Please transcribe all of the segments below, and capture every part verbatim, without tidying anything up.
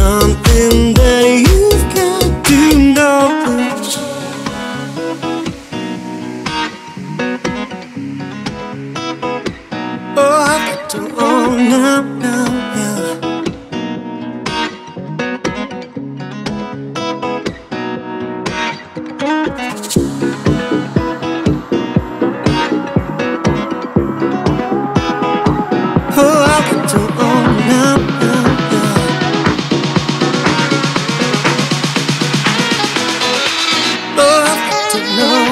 something that you've got to know. Oh, I've got to own now, now, yeah. Oh, I've got to own now, now, yeah. Oh, I've got to know.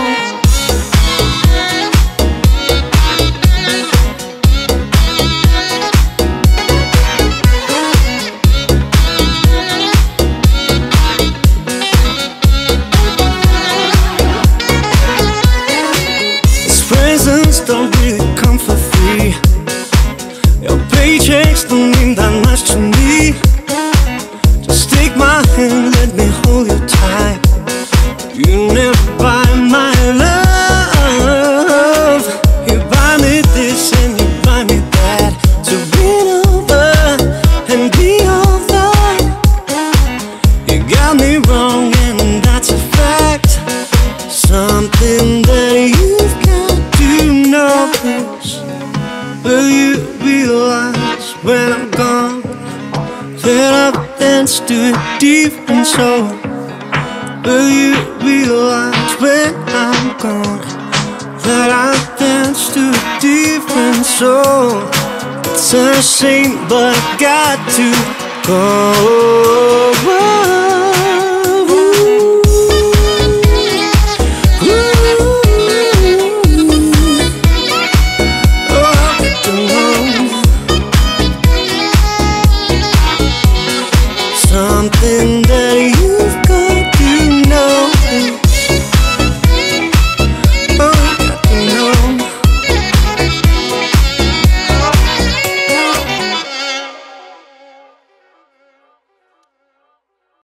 Presents don't really come for free. Your paychecks don't mean that much to me. Just take my hand, let me hold you tight. You never buy my love. You buy me this and you buy me that. To win over and be over. You got me wrong and that's a fact. Something that you've got to know. Will you realize when I'm gone that I've danced to a different soul? Will you realize when I'm gone that I've danced to a different soul? It's a shame, but I got to go. Something